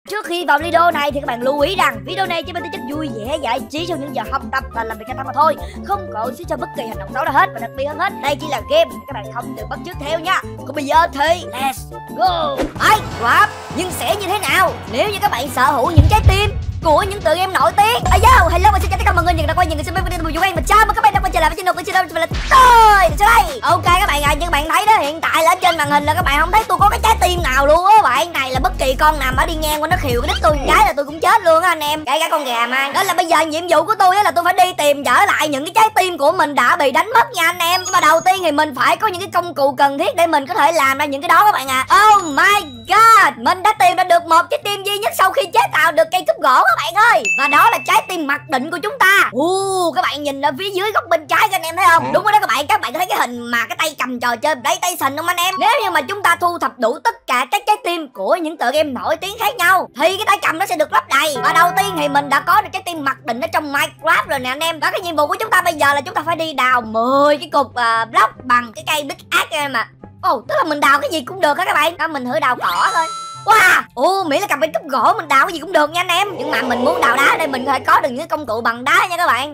Trước khi vào video này thì các bạn lưu ý rằng video này chỉ mang tính chất vui vẻ giải trí trong những giờ học tập và làm việc căng thẳng mà thôi, không có sẽ cho bất kỳ hành động xấu nào hết. Và đặc biệt hơn hết, đây chỉ là game, các bạn không được bắt chước theo nha. Còn bây giờ thì let's go. Minecraft nhưng sẽ như thế nào nếu như các bạn sở hữu những trái tim của những tựa game nổi tiếng? Hello và xin chào tất cả mọi người, những đã quay những người xem video của quen và chào mừng các bạn đã quay trở lại với channel của tôi là tôi. Ok các bạn nhưng bạn thấy đó, hiện tại là ở trên màn hình là các bạn không thấy tôi có cái trái tim nào luôn á bạn. Này là bất kỳ con nào mà đi ngang qua nó khều cái đít tôi cái là tôi cũng chết luôn á anh em, kể cả con gà mà. Đó là bây giờ nhiệm vụ của tôi là tôi phải đi tìm trở lại những cái trái tim của mình đã bị đánh mất nha anh em. Nhưng mà đầu tiên thì mình phải có những cái công cụ cần thiết để mình có thể làm ra những cái đó các bạn à. Oh my god, mình đã tìm ra được một trái tim duy nhất sau khi chế tạo được cây cúp gỗ các bạn ơi, và đó là trái tim mặc định của chúng ta. Các bạn nhìn ở phía dưới góc bên trái các anh em thấy không? Đúng rồi đó các bạn có thấy cái hình mà cái tay cầm trò chơi PlayStation không anh em? Nếu như mà chúng ta thu thập đủ tất cả các trái tim của những tựa game nổi tiếng khác nhau thì cái tay cầm nó sẽ được lấp đầy. Và đầu tiên thì mình đã có được trái tim mặc định ở trong Minecraft rồi nè anh em. Đó, cái nhiệm vụ của chúng ta bây giờ là chúng ta phải đi đào 10 cái cục block bằng cái cây Big Axe em ạ. Tức là mình đào cái gì cũng được á các bạn. Đó, mình thử đào cỏ thôi. Miễn là cầm cái cúp gỗ mình đào cái gì cũng được nha anh em. Nhưng mà mình muốn đào đá đây mình có thể có được những công cụ bằng đá nha các bạn.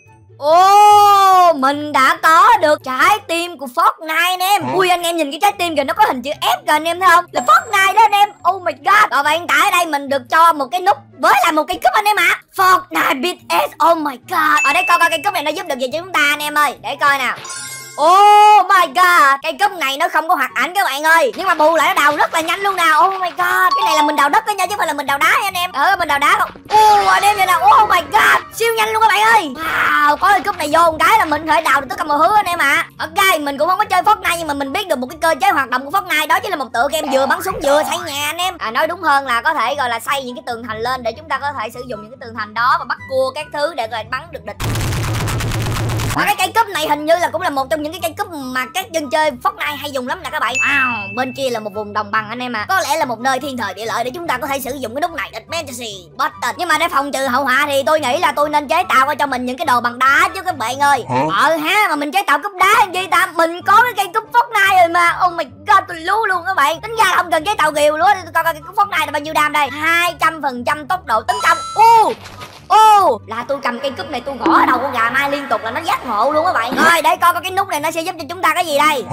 Mình đã có được trái tim của Fortnite anh em. Anh em nhìn cái trái tim kìa, nó có hình chữ F kìa anh em thấy không? Là Fortnite đó anh em. Oh my god. Và hiện tại ở đây mình được cho một cái nút với lại một cây cúp anh em ạ. Fortnite Big S. Oh my god. Ở đây coi cây cúp này nó giúp được gì cho chúng ta anh em ơi. Để coi nào. Oh my god, cây cúp này nó không có hoạt ảnh các bạn ơi, nhưng mà bù lại nó đào rất là nhanh luôn nào. Oh my god, cái này là mình đào đất đó nha, chứ không phải là mình đào đá nha anh em. Mình đào đá không. Anh em nhìn nào. Oh my god, siêu nhanh luôn các bạn ơi. Wow, có cây cúp này vô một cái là mình có thể đào được tất cả mọi thứ anh em ạ. Ok, mình cũng không có chơi Fortnite nhưng mà mình biết được một cái cơ chế hoạt động của Fortnite, đó chính là một tựa game vừa bắn súng vừa xây nhà anh em. Nói đúng hơn là có thể gọi là xây những cái tường thành lên để chúng ta có thể sử dụng những cái tường thành đó và bắt cua các thứ để rồi bắn được địch. Và cái cây cúp này hình như là cũng là một trong những cái cây cúp mà các dân chơi Fortnite hay dùng lắm nè các bạn. Bên kia là một vùng đồng bằng anh em à. Có lẽ là một nơi thiên thời địa lợi để chúng ta có thể sử dụng cái nút này, Advantage Button. Nhưng mà để phòng trừ hậu họa thì tôi nghĩ là tôi nên chế tạo cho mình những cái đồ bằng đá chứ các bạn ơi. Mà mình chế tạo cúp đá làm gì ta? Mình có cái cây cúp Fortnite rồi mà. Oh my god, tôi lú luôn các bạn. Tính ra là không cần chế tạo ghiều luôn. Tôi coi cái cúp Fortnite là bao nhiêu đam đây. 200% tốc độ tấn công. Là tôi cầm cây cúp này tôi gõ đầu con gà mai liên tục là nó giác ngộ luôn các bạn. Rồi để coi cái nút này nó sẽ giúp cho chúng ta cái gì đây.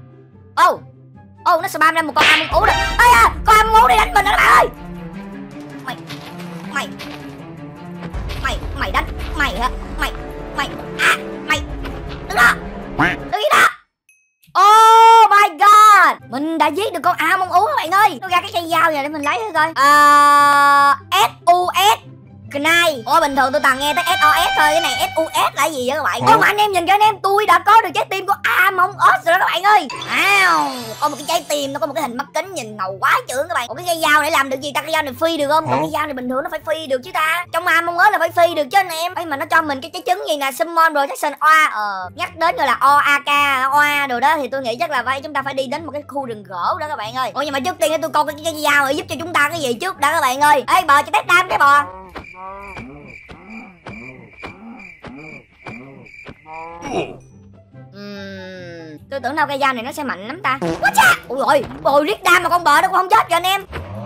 Nó spam ra một con am ú rồi. Con am ú đi đánh mình đó các bạn ơi. Mày đánh mày hả? Mày đứng đó. Đứng đó. Oh my god, mình đã giết được con am ú các bạn ơi. Nó ra cái cây dao này để mình lấy thử coi. SUS này. Bình thường tôi toàn nghe tới SOS thôi, cái này SUS là cái gì vậy các bạn? Mà anh em nhìn cho anh em, tôi đã có được trái tim của Among Us rồi đó các bạn ơi. Có một cái trái tim nó có một cái hình mắt kính nhìn ngầu quá trưởng các bạn. Còn cái cây dao để làm được gì ta? Cái dao này phi được không? Còn cái dao này bình thường nó phải phi được chứ ta. Trong Among Us là phải phi được chứ anh em. Mà nó cho mình cái trái trứng gì nè, Summon Protection OA. Nhắc đến rồi là OAK, OA đồ đó thì tôi nghĩ chắc là chúng ta phải đi đến một cái khu rừng gỗ đó các bạn ơi. Nhưng mà trước tiên tôi coi cái dao này giúp cho chúng ta cái gì trước đã các bạn ơi. Bò cho test đam cái bò. Tôi tưởng đâu cây dao này nó sẽ mạnh lắm ta. Ôi riết đam mà con bò nó cũng không chết kìa anh em.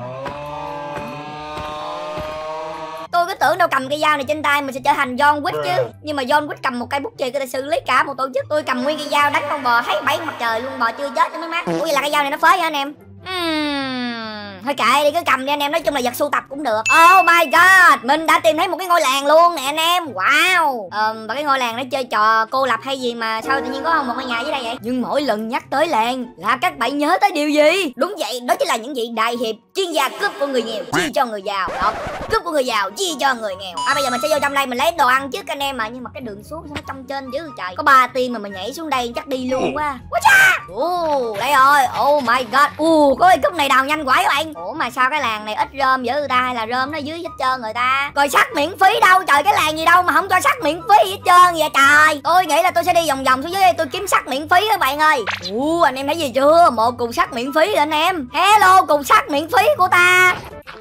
Tôi cứ tưởng đâu cầm cây dao này trên tay mình sẽ trở thành John Wick chứ. Nhưng mà John Wick cầm một cây bút chì có thể xử lý cả một tổ chức. Tôi cầm nguyên cây dao đánh con bò thấy 7 mặt trời luôn, bò chưa chết mới mát. Vậy là cây dao này nó phế hả anh em? Thôi kệ đi, cứ cầm đi anh em, nói chung là vật sưu tập cũng được. Oh my god, mình đã tìm thấy một cái ngôi làng luôn nè anh em. Wow. Và cái ngôi làng nó chơi trò cô lập hay gì mà sao tự nhiên có một ngôi nhà dưới đây vậy? Nhưng mỗi lần nhắc tới làng là các bạn nhớ tới điều gì? Đúng vậy, đó chính là những vị đại hiệp chuyên gia cướp của người nghèo chia cho người giàu. Đó, cướp của người giàu chia cho người nghèo. Bây giờ mình sẽ vô trong đây mình lấy đồ ăn trước anh em mà. Nhưng mà cái đường xuống nó trong trên chứ trời. Có 3 tiên mà mình nhảy xuống đây chắc đi luôn quá. Đây rồi. Oh my god. Có cái cúp này đào nhanh quá các bạn. Mà sao cái làng này ít rơm dữ người ta, hay là rơm nó dưới hết trơn người ta? Rồi sắt miễn phí đâu trời, cái làng gì đâu mà không cho sắt miễn phí hết trơn vậy trời. Tôi nghĩ là tôi sẽ đi vòng vòng xuống dưới đây tôi kiếm sắt miễn phí các bạn ơi. Anh em thấy gì chưa? Một cục sắt miễn phí rồi anh em. Hello, cục sắt miễn phí của ta.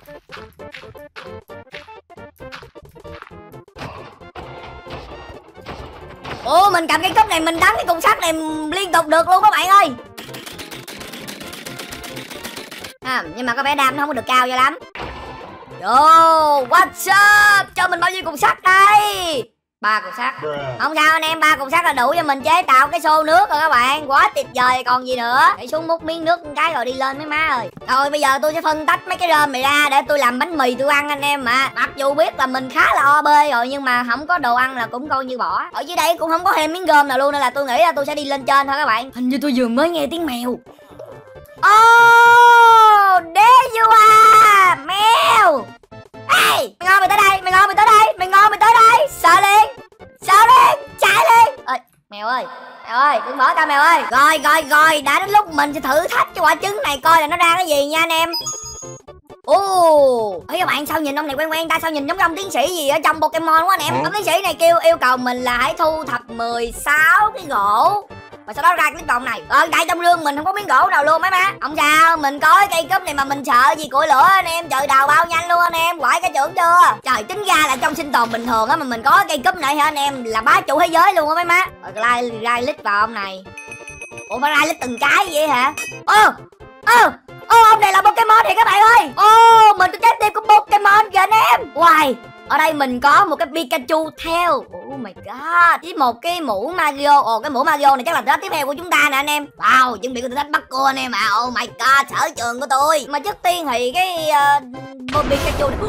Mình cầm cái cúp này mình đánh cái cục sắt này liên tục được luôn các bạn ơi. Nhưng mà có vẻ đam nó không có được cao cho lắm. Yo, what's up? Cho mình bao nhiêu cục sắt đây? 3 cục sắt. Không sao anh em, 3 cục sắt là đủ cho mình chế tạo cái xô nước rồi các bạn. Quá tuyệt vời còn gì nữa. Để xuống múc miếng nước một cái rồi đi lên mấy má ơi. Rồi bây giờ tôi sẽ phân tách mấy cái rơm này ra để tôi làm bánh mì tôi ăn anh em mà. Mặc dù biết là mình khá là OB rồi nhưng mà không có đồ ăn là cũng coi như bỏ. Ở dưới đây cũng không có thêm miếng rơm nào luôn nên là tôi nghĩ là tôi sẽ đi lên trên thôi các bạn. Hình như tôi vừa mới nghe tiếng mèo. Oh, there you are, mèo. Ê, mày ngon mày tới đây, mày ngon mày tới đây, mày ngon mày tới đây. Sợ liền, chạy liền. Ê, mèo ơi, đừng bỏ tao mèo ơi. Rồi, đã đến lúc mình sẽ thử thách cái quả trứng này coi là nó ra cái gì nha anh em. Ê các bạn, sao nhìn ông này quen ta, sao nhìn giống ông tiến sĩ gì ở trong Pokemon quá anh em. Ông tiến sĩ này yêu cầu mình là hãy thu thập 16 cái gỗ và sau đó ra cái vòng này. Tại trong rương mình không có miếng gỗ nào luôn mấy má. Không sao, mình có cái cây cúp này mà mình sợ gì củi lửa anh em. Trời đào bao nhanh luôn anh em, quải cả trưởng chưa. Trời, tính ra là trong sinh tồn bình thường á mà mình có cây cúp này hả anh em, là bá chủ thế giới luôn á mấy má. Rồi rai lít vào ông này. Ủa phải rai lít từng cái vậy hả? Ông này là Pokemon thì các bạn ơi. Mình có trái tim của Pokemon kìa anh em. Wow, ở đây mình có một cái Pikachu theo. Oh my god. Với một cái mũ Mario. Cái mũ Mario này chắc là thử thách tiếp theo của chúng ta nè anh em. Wow, chuẩn bị thử thách bắt cua anh em ạ. Oh my god, sở trường của tôi. Mà trước tiên thì cái Pikachu này.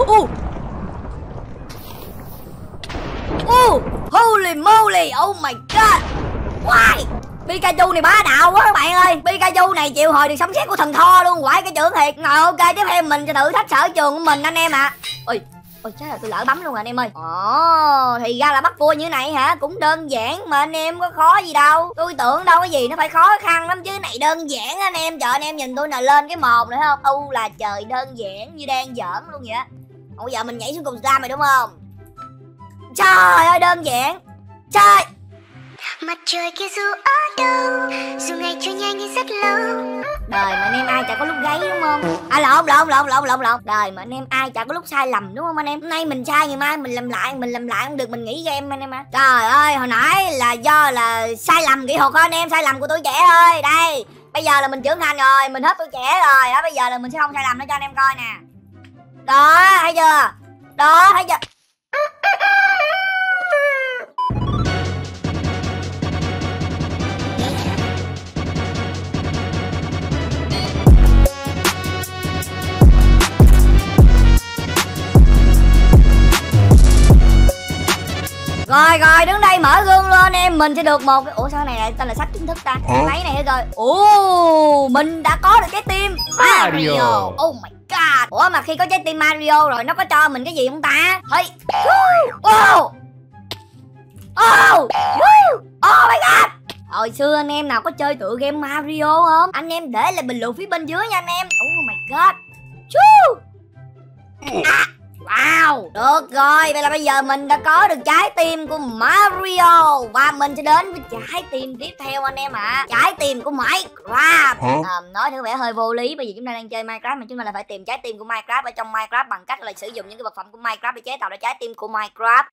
Holy moly, oh my god. Wow, Pikachu này bá đạo quá các bạn ơi. Pikachu này chịu hồi được sấm sét của thần Thor luôn. Quải cái trưởng thiệt. Rồi ok, tiếp theo mình sẽ thử thách sở trường của mình anh em ạ. Ôi chắc là tôi lỡ bấm luôn rồi anh em ơi. Thì ra là bắt cua như thế này hả? Cũng đơn giản mà anh em, có khó gì đâu. Tôi tưởng đâu cái gì nó phải khó khăn lắm chứ, này đơn giản anh em. Trời, anh em nhìn tôi nè, lên cái mồm nữa không? Là trời, đơn giản như đang giỡn luôn vậy. Bây giờ mình nhảy xuống cùng ra mày đúng không? Trời ơi đơn giản. Trời, mặt trời kia dù ở đâu, dù ngày trôi nhanh hay rất lâu. Đời mà anh em ai chả có lúc gáy đúng không? Lộn. Đời mà anh em ai chả có lúc sai lầm đúng không anh em? Hôm nay mình sai, ngày mai mình làm lại không được, mình nghỉ game anh em ạ. Trời ơi, hồi nãy là do là sai lầm kỹ thuật thôi anh em, sai lầm của tuổi trẻ thôi. Đây, bây giờ là mình trưởng thành rồi, mình hết tuổi trẻ rồi đó, bây giờ là mình sẽ không sai lầm nữa cho anh em coi nè. Đó, thấy chưa? Rồi đứng đây mở gương luôn anh em, mình sẽ được một cái... Ủa sao này lại tên là sách chính thức ta? Lấy này rồi. Mình đã có được trái tim Mario. Oh my god. Ủa mà khi có trái tim Mario rồi nó có cho mình cái gì không ta? Oh my god. Hồi xưa anh em nào có chơi tựa game Mario không? Anh em để lại bình luận phía bên dưới nha anh em. Oh my god. Wow, được rồi, vậy là bây giờ mình đã có được trái tim của Mario. Và mình sẽ đến với trái tim tiếp theo anh em ạ. Trái tim của Minecraft. Nói thử vẻ hơi vô lý, bởi vì chúng ta đang chơi Minecraft mà chúng ta là phải tìm trái tim của Minecraft ở trong Minecraft bằng cách là sử dụng những cái vật phẩm của Minecraft để chế tạo ra trái tim của Minecraft.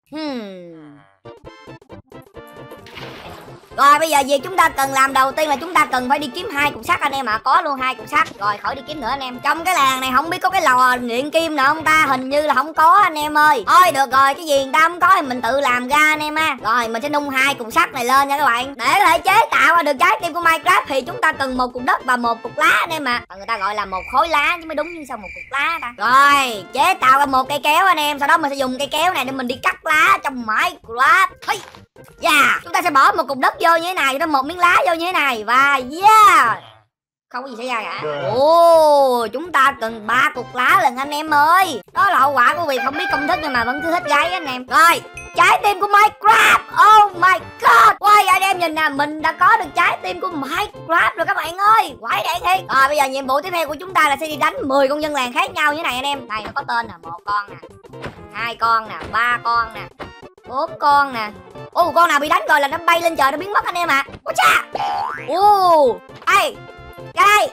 Rồi bây giờ việc chúng ta cần làm đầu tiên là chúng ta cần phải đi kiếm 2 cục sắt anh em ạ. Có luôn 2 cục sắt. Rồi khỏi đi kiếm nữa anh em. Trong cái làng này không biết có cái lò luyện kim nào không ta? Hình như là không có anh em ơi. Thôi được rồi, cái gì người ta không có thì mình tự làm ra anh em ha. Rồi mình sẽ nung 2 cục sắt này lên nha các bạn. Để có thể chế tạo ra được trái tim của Minecraft thì chúng ta cần 1 cục đất và 1 cục lá anh em ạ. Người ta gọi là 1 khối lá chứ mới đúng, như sao 1 cục lá ta. Rồi chế tạo ra 1 cây kéo anh em. Sau đó mình sẽ dùng cây kéo này để mình đi cắt lá trong Minecraft. Chúng ta sẽ bỏ 1 cục đất vô như thế này, cho 1 miếng lá vô như thế này. Và không có gì xảy ra cả. Chúng ta cần 3 cục lá lần anh em ơi. Đó là hậu quả của việc không biết công thức nhưng mà vẫn cứ thích gáy anh em. Rồi trái tim của Minecraft. Oh my god. Quay anh em nhìn nè, mình đã có được trái tim của Minecraft rồi các bạn ơi. Quái đạn thiệt. Rồi bây giờ nhiệm vụ tiếp theo của chúng ta là sẽ đi đánh 10 con dân làng khác nhau như thế này anh em. Này nó có tên nè, 1 con nè, 2 con nè, 3 con nè, 4 con nè. Con nào bị đánh rồi là nó bay lên trời, nó biến mất anh em ạ. Ôi cha. Ê, ra đây.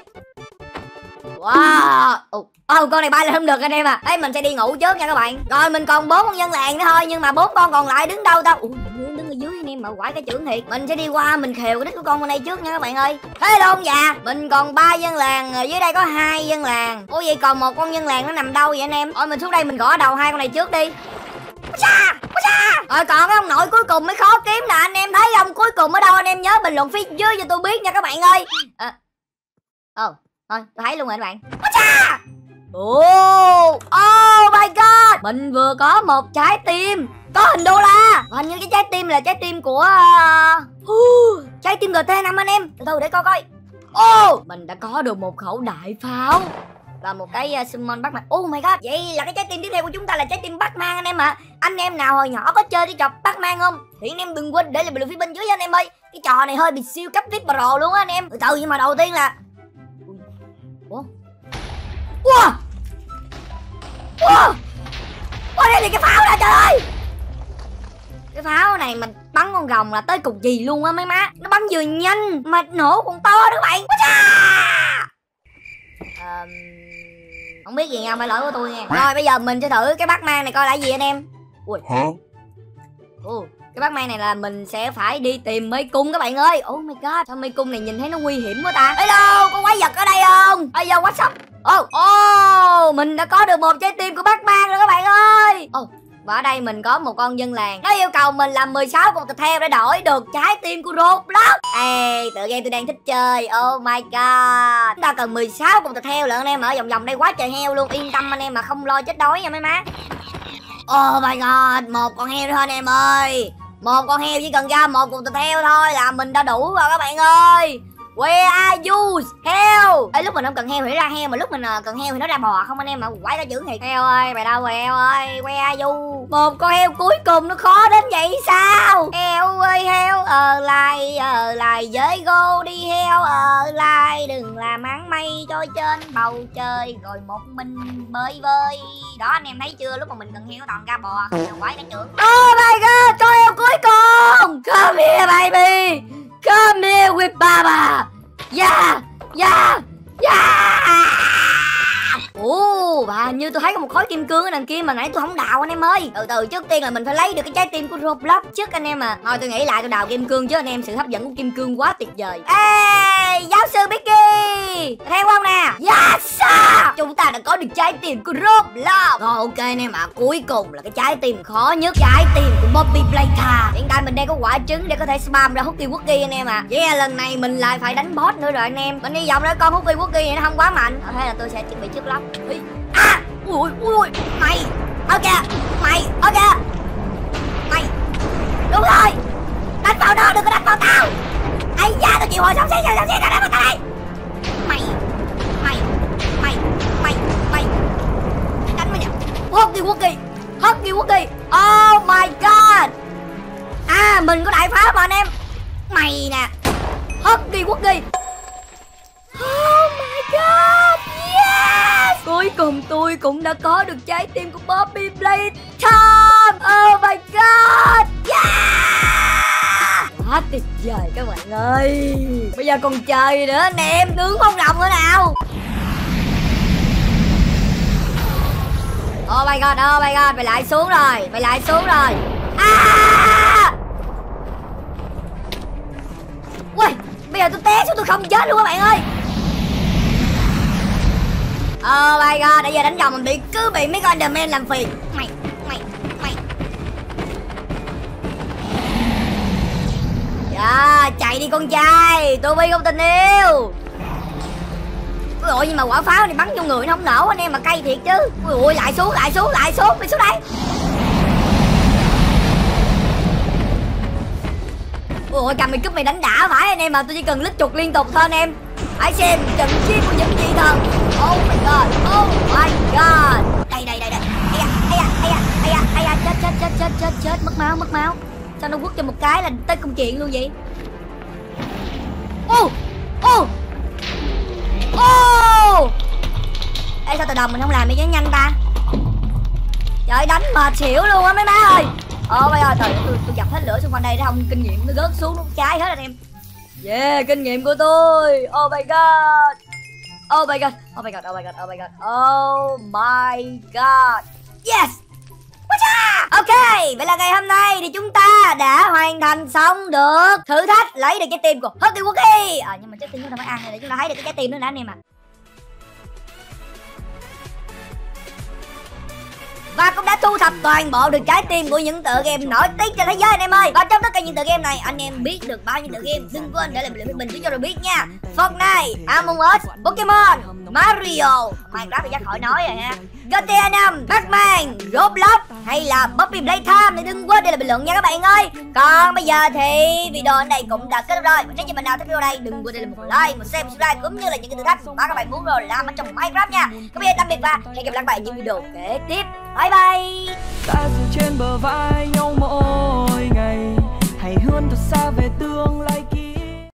Wow. Con này bay lên không được anh em à. Đấy, mình sẽ đi ngủ trước nha các bạn. Rồi mình còn 4 con dân làng nữa thôi, nhưng mà 4 con còn lại đứng đâu ta? Đứng ở dưới anh em. em mà quải cái chưởng thiệt. Mình sẽ đi qua mình khều cái đít của con bên đây trước nha các bạn ơi. Hello ông già, mình còn 3 dân làng, dưới đây có 2 dân làng. Ủa vậy còn một con dân làng nó nằm đâu vậy anh em? Thôi mình xuống đây mình gõ đầu 2 con này trước đi. Rồi còn cái ông nội cuối cùng mới khó kiếm nè, anh em thấy ông cuối cùng ở đâu anh em nhớ bình luận phía dưới cho tôi biết nha các bạn ơi. Thôi tôi thấy luôn rồi các bạn. Oh my god, mình vừa có một trái tim có hình đô la. Và hình như cái trái tim là trái tim của trái tim GT5 anh em. Từ từ để coi. Mình đã có được một khẩu đại pháo và một cái summon Batman. Oh my god, vậy là cái trái tim tiếp theo của chúng ta là trái tim Batman anh em ạ. Anh em nào hồi nhỏ có chơi cái trò Batman không thì anh em đừng quên để lại bình luận phía bên dưới anh em ơi. Cái trò này hơi bị siêu cấp VIP pro luôn á anh em. Từ từ nhưng mà đầu tiên là đây là cái pháo nè, trời ơi. Cái pháo này mình bắn con rồng là tới cục gì luôn á mấy má. Nó bắn vừa nhanh mà nổ còn to đó các bạn. Không biết gì nha, không phải lỗi của tôi nha. Rồi bây giờ mình sẽ thử cái Batman này coi là gì anh em. Ui hả? Cái Batman này là mình sẽ phải đi tìm mê cung các bạn ơi. Oh my god, sao mê cung này nhìn thấy nó nguy hiểm quá ta. Hello, có quái vật ở đây không? Bây giờ what's up? Mình đã có được một trái tim của Batman rồi các bạn ơi. Và ở đây mình có một con dân làng. Nó yêu cầu mình làm 16 con thịt heo để đổi được trái tim của Roblox. Tựa game tôi đang thích chơi. Oh my god, chúng ta cần 16 con thịt heo lận anh em. Ở vòng vòng đây quá trời heo luôn. Yên tâm anh em mà không lo chết đói nha mấy má. Oh my god, một con heo thôi anh em ơi. Một con heo chỉ cần ra một cục thịt heo thôi là mình đã đủ rồi các bạn ơi. Where are you? Heo. Lúc mình không cần heo thì nó ra heo, mà lúc mình cần heo thì nó ra bò không anh em mà quái cái chữ thiệt. Heo ơi, mày đâu rồi heo ơi? Where are you? Một con heo cuối cùng nó khó đến vậy sao? Heo ơi heo, ở lại với go đi heo, ở lại đừng làm áng mây trôi trên bầu trời rồi một mình bơi vơi. Đó anh em thấy chưa, lúc mà mình cần heo toàn ra bò không là quái cái chữ. Oh my god, con heo cuối cùng. Come here baby. Come here with Baba. Yeah. Và như tôi thấy có một khối kim cương ở đằng kia mà nãy tôi không đào anh em ơi. Từ từ, trước tiên là mình phải lấy được cái trái tim của Roblox trước anh em à. Thôi tôi nghĩ lại tôi đào kim cương chứ anh em, sự hấp dẫn của kim cương quá tuyệt vời. Ê, giáo sư Mickey, theo không nè? Yes sir. Chúng ta đã có được trái tim của Roblox. Rồi ok anh em ạ, cuối cùng là cái trái tim khó nhất, trái tim của Bobby Playtime. Hiện tại mình đang có quả trứng để có thể spam ra Hooky Wookie anh em ạ. Vậy là lần này mình lại phải đánh boss nữa rồi anh em. Mình hy vọng là con Hooky Wookie này nó không quá mạnh. Thế là tôi sẽ chuẩn bị trước lắm. Ui mày mày đúng rồi, đánh vào nó đừng có đánh vào tao. Ây da, tao chịu hồi sống xí tao đánh vào tao đây. Mày đánh mày nè. Hooky Wookie. Oh my god. Mình có đại pháo mà anh em. Mày nè, Hooky Wookie. Oh my god, yes. Cuối cùng tôi cũng đã có được trái tim của Bobby Playtime. Oh my god, yeah. Quá tuyệt vời các bạn ơi. Bây giờ còn chờ nữa anh em, nướng con rồng nữa nào. Oh my god, mày lại xuống rồi. Ui, bây giờ tôi té xuống tôi không chết luôn các bạn ơi. Oh my god, bây giờ đánh vòng mình cứ bị mấy con Enderman làm phiền. Mày chạy đi con trai, tôi bi không tình yêu. Ui ôi, nhưng mà quả pháo này bắn vô người nó không nổ anh em, mà cay thiệt chứ. Ui ôi, lại xuống, mày xuống đây. Ui ôi, cầm mày cúp mày đánh đã phải anh em, mà tôi chỉ cần lít chuột liên tục thôi anh em. Hãy xem trận chiến của những vị thần. Oh my god. Đây. Chết, mất máu. Sao nó quất cho một cái là tới công chuyện luôn vậy? Ê, sao tự động mình không làm đi cho nhanh ta? Trời, đánh mệt xỉu luôn á mấy má ơi. Bây giờ tôi dập hết lửa xung quanh đây để không kinh nghiệm nó rớt xuống nó cháy hết anh em. Yeah, kinh nghiệm của tôi. Oh my god. Yes. What's up? Ok, vậy là ngày hôm nay thì chúng ta đã hoàn thành xong được thử thách lấy được trái tim của Husky Wookie. Nhưng mà trước tiên chúng ta phải ăn này để chúng ta thấy được cái trái tim nữa nè anh em ạ. Và cũng đã thu thập toàn bộ được trái tim của những tựa game nổi tiếng trên thế giới anh em ơi. Và trong tất cả những tựa game này anh em biết được bao nhiêu tựa game, đừng quên để lại bình luận phía bên dưới cho tôi biết nha. Fortnite, Among Us, Pokemon, Mario, Minecraft thì chắc khỏi nói rồi ha, GTA 5, Batman, Roblox hay là Poppy Playtime thì đừng quên để lại bình luận nha các bạn ơi. Còn bây giờ thì video ở đây cũng đã kết thúc rồi. Nếu như bạn nào thích video này đừng quên để lại một like, một xem, subscribe cũng như là những cái thử thách mà các bạn muốn rồi làm ở trong Minecraft nha. Còn bây giờ tạm biệt và hẹn gặp lại các bạn những video kế tiếp. Bye bye. Ta dừng trên bờ vai nhau mỗi ngày, hãy hướng thật xa về tương lai.